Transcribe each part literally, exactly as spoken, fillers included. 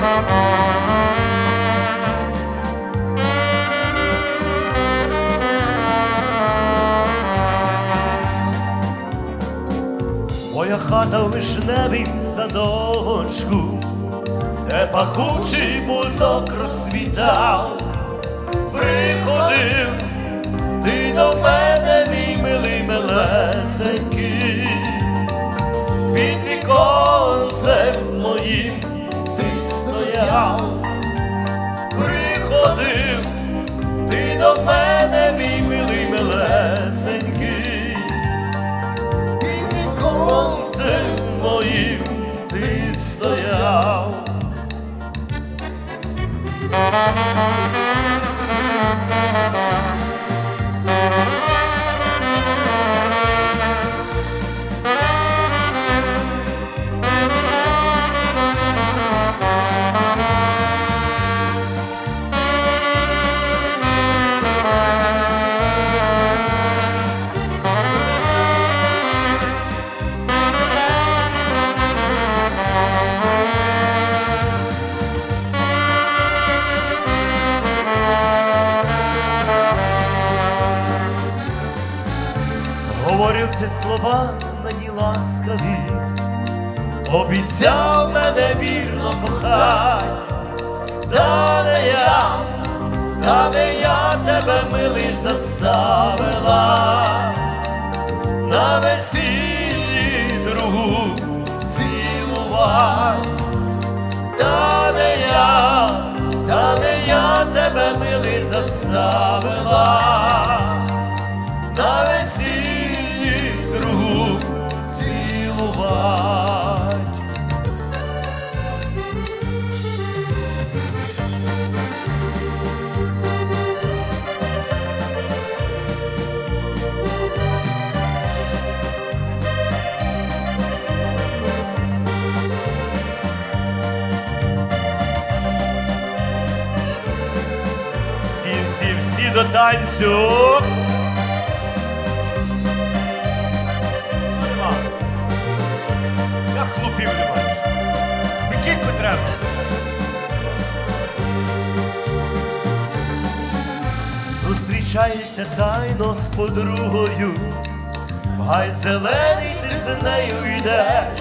Моя хата в вишневім садочку, де пахучий бузок розцвітав. Приходив ти до мене, мій милий милесенький, під віконцем моїм ти стояв. Приходив ти до мене, мій милий милесенький, під віконцем моїм ти стояв. Говорив ти слова мені ласкаві, обіцяв мене вірно кохать. Та не я, та не я тебе, милий, заставила на весіллі другу цілувать. Та не я, та не я тебе, милий, заставила на весіллі другу цілувать. Всі, всі, всі до танцю. Я хлопів не бачу. Микітку треба. Зустрічаєшся тайно з подругою, в гай зелений ти з нею йдеш.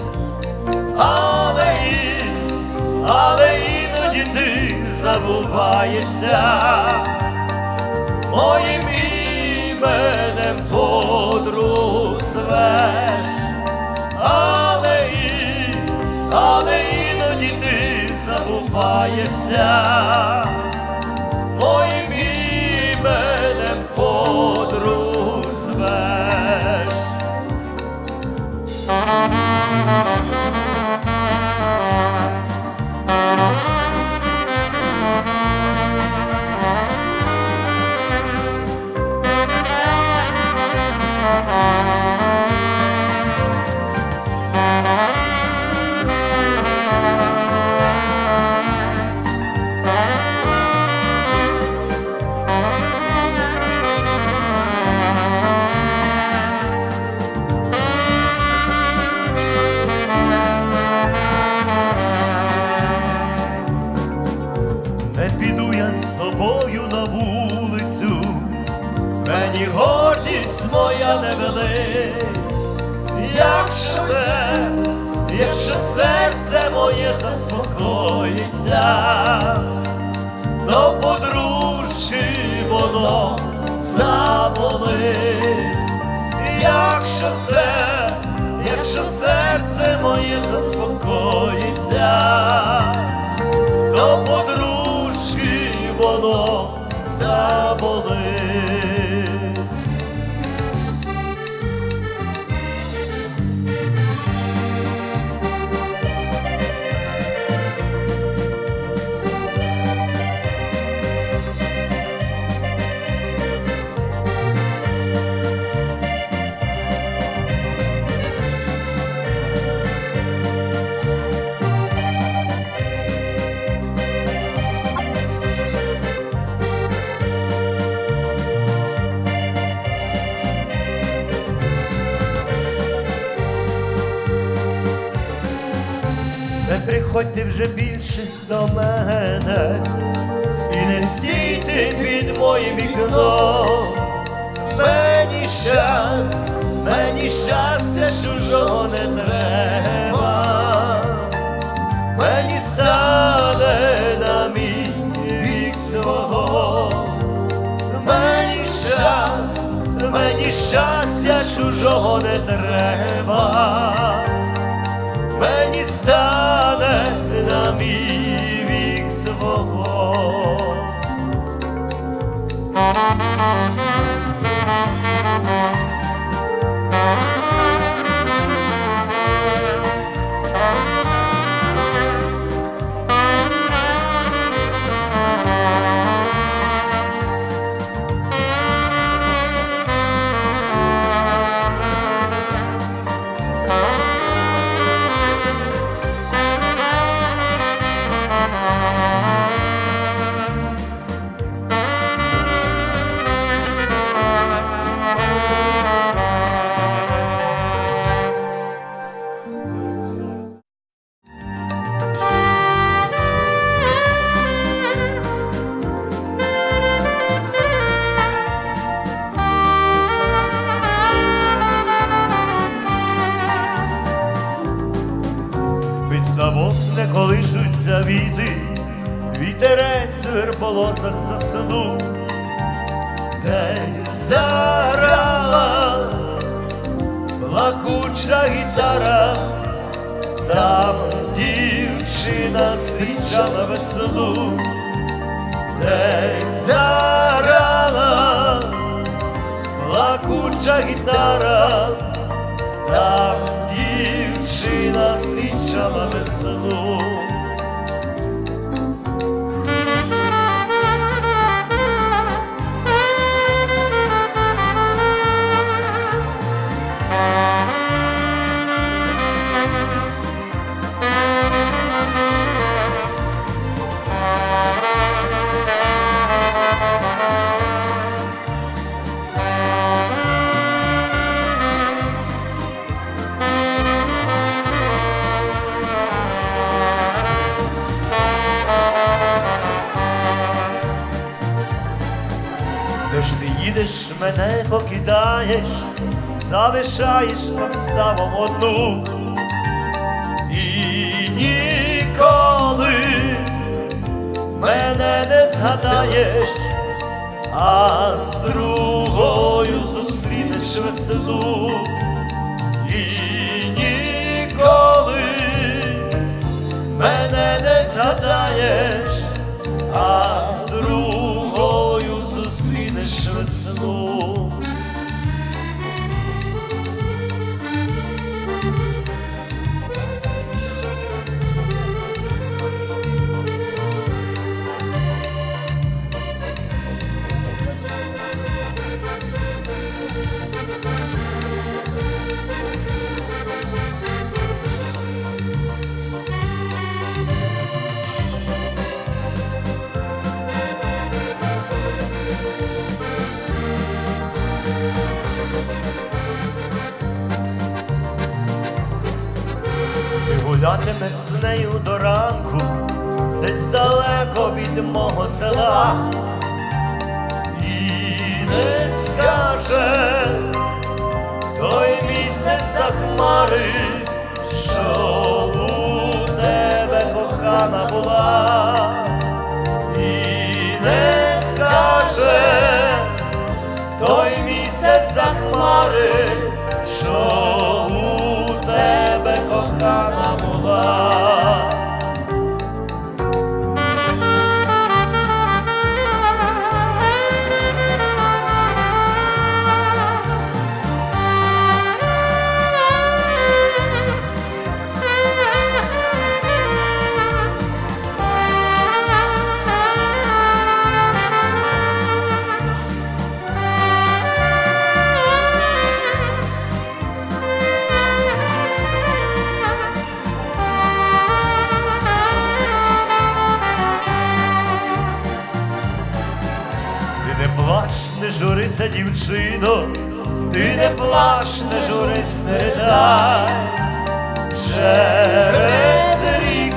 Але, і, але іноді ти забуваєшся моїм іменем подругу звеш. Але, і, але іноді ти забуваєшся моїм іменем подругу звеш. Не піду я з тобою на вулицю, мені гордість моя не велить. Якщо це, якщо серце моє заспокоїться, то подружчі воно заболить. Якщо це, якщо серце моє заспокоїться, то подружчі воно заболить. не приходьте вже більше до мене і не стійте під моїм вікном. Мені щастя, мені щастя чужого не треба, мені стане на мій вік свого. Мені щастя, мені щастя чужого не треба, мені стане на мій вік свого. Не колишуться віти, вітерець в верболозах заснув, десь заграла плакуча гітара, там дівчина зустрічала весну, десь заграла плакуча гітара, там дівчина зустрічала весну. Де ж ти їдеш, мене покидаєш, залишаєш подставом одну, і ніколи мене не згадаєш, а з другою зустрінеш весну, і ніколи мене не згадаєш, а з другою зустрінеш весну. Гулятимеш з нею до ранку, десь далеко від мого села, і не скаже той місяць за хмари, що у тебе кохана була, і не скаже той місяць за хмари, що у тебе кохана була. Не плач, не журися, дівчино, ти не плач, не журись, не ридай. Через рік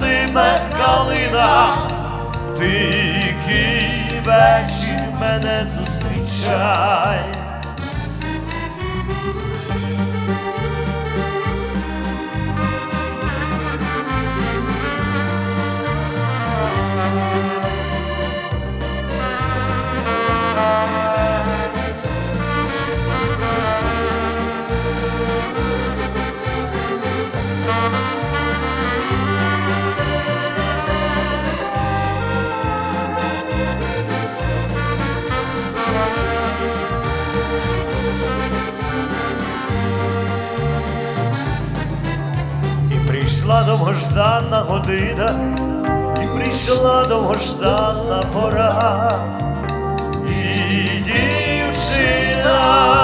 ростиме калина, тихий вечір мене зустрічай. Прийшла довгожданна година, і прийшла довгожданна пора, і дівчина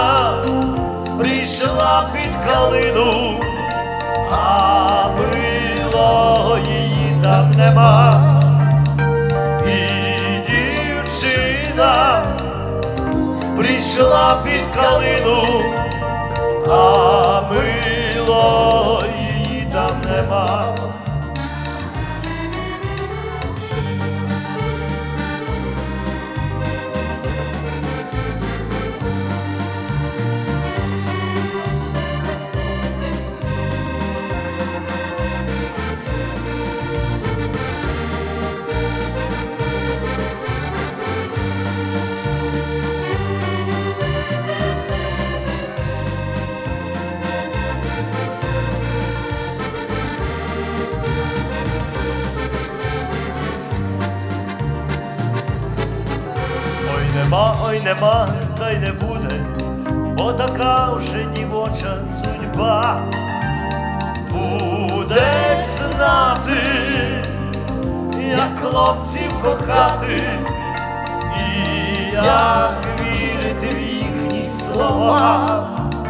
прийшла під калину, а милого її там нема. І дівчина прийшла під калину, а милого її там нема. Нема, ой нема, та й не буде, бо така вже дівоча судьба. Будеш знати, як хлопців кохати, і як вірити в їхні слова.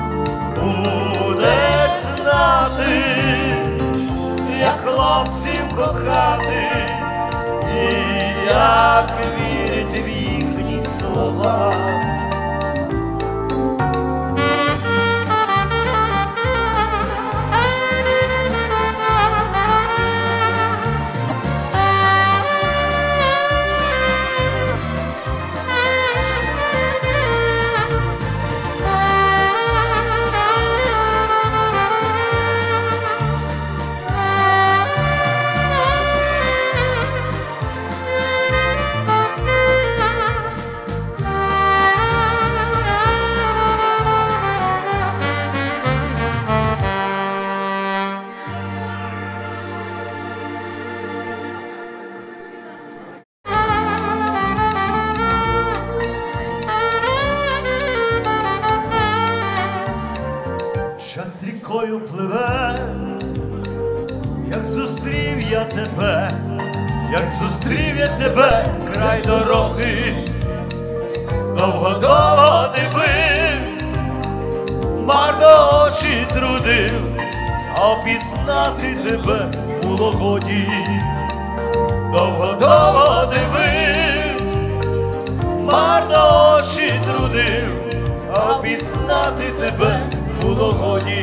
Будеш знати, як хлопців кохати, і як вірити в їхні слова. Час рікою пливе, як зустрів я тебе, як зустрів я тебе, край дороги, довго-довго дивився, марно очі трудив, а впізнати тебе було годі. Довго-довго дивився, марно очі трудив, а впізнати тебе було годі.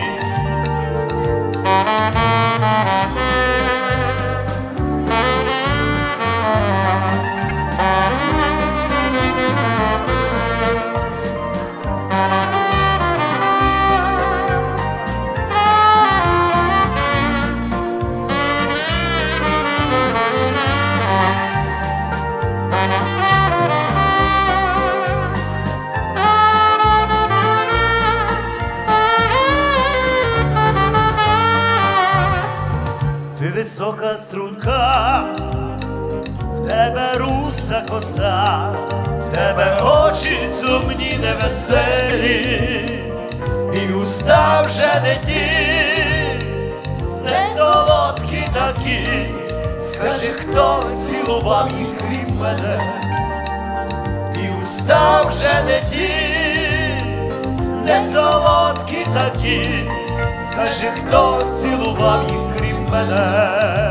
Ти висока струнка, в тебе руса коса, в тебе очі сумні невеселі, і уста вже не ті, не солодкі такі. Скажи, хто цілував їх крім мене, і уста вже не ті, не солодкі такі. Скажи, хто цілував їх крім мене.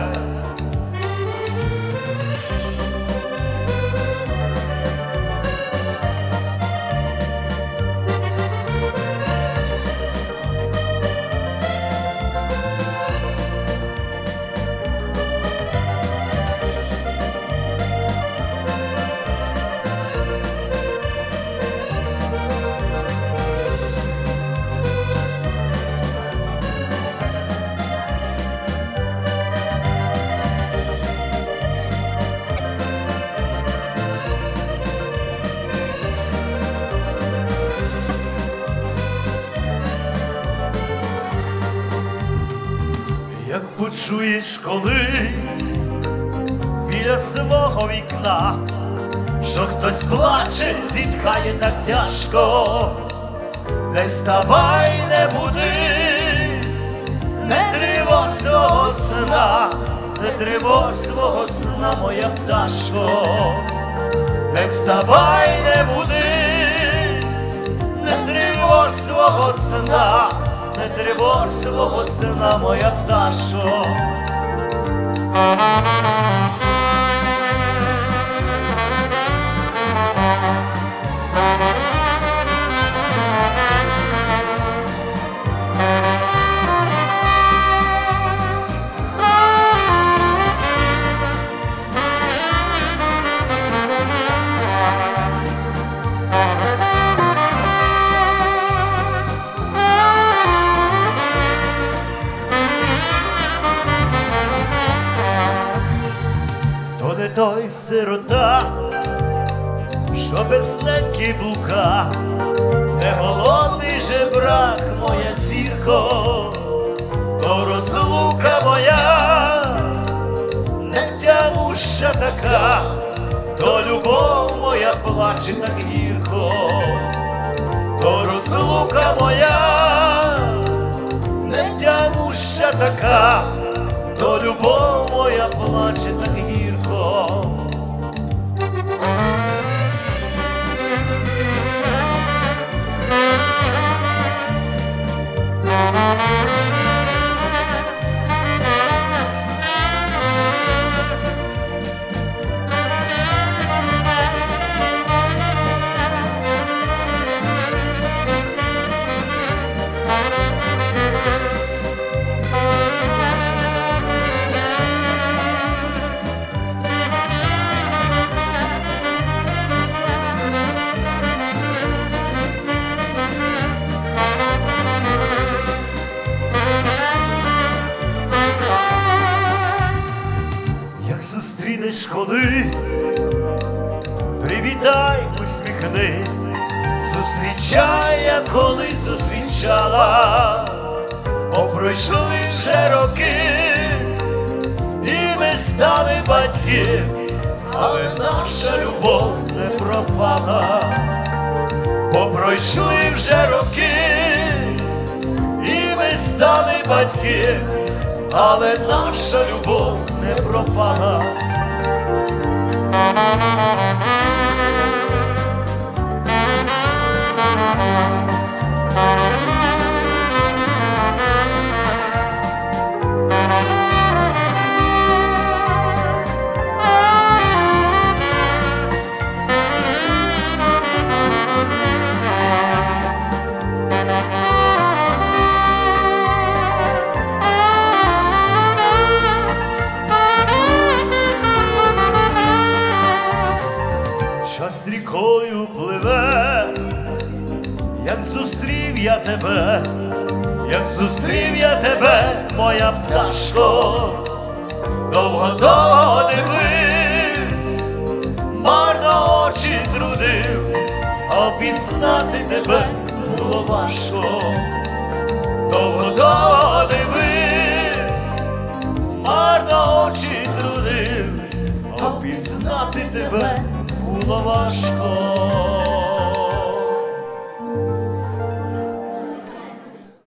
чуєш колись біля свого вікна, що хтось плаче, зітхає так тяжко, не вставай, не будись, не тривож свого сна, не тривож свого сна, моя пташко, не вставай, не будись, не тривож свого сна, не тривож свого сна, моя пташко. То не той сирота, що без неньки блука, не голодний жебрак, моя зірко, то розлука моя, невтямуща така, то любов моя плаче так гірко, то розлука моя, невтямуща така, то любов моя плаче так гірко. Зустрінеш колись, привітай, усміхнись, зустрічай, як колись зустрічала, бо пройшли вже роки, і ми стали батьки, але наша любов не пропала, бо пройшли вже роки, і ми стали батьки, але наша любов не пропала. Час рікою пливе, як зустрів я тебе, як зустрів я тебе, моя пташко, довго-довго дивись, марно очі трудив, а впізнати тебе було важко. Довго-довго дивись, марно очі трудив, а впізнати тебе було важко.